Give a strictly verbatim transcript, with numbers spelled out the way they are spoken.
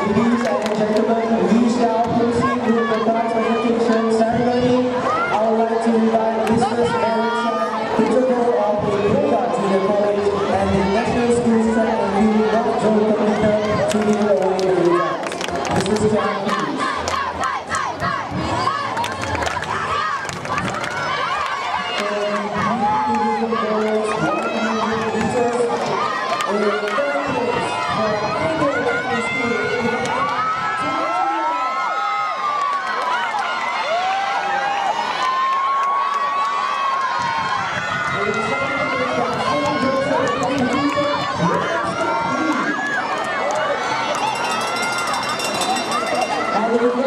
Ladies and gentlemen, we shall proceed with the card presentation ceremony. I would like to invite Missus Erickson, Principal of the Yoga Junior College and the National School Track and Field Rock Zone Committee to give away the results. Missus Chan, please. Thank you.